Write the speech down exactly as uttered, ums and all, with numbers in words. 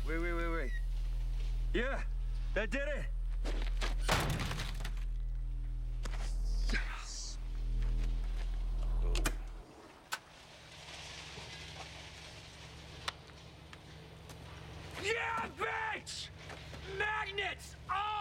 Wait, wait, wait, wait. Yeah, that did it. Yeah, bitch! Magnets! Oh!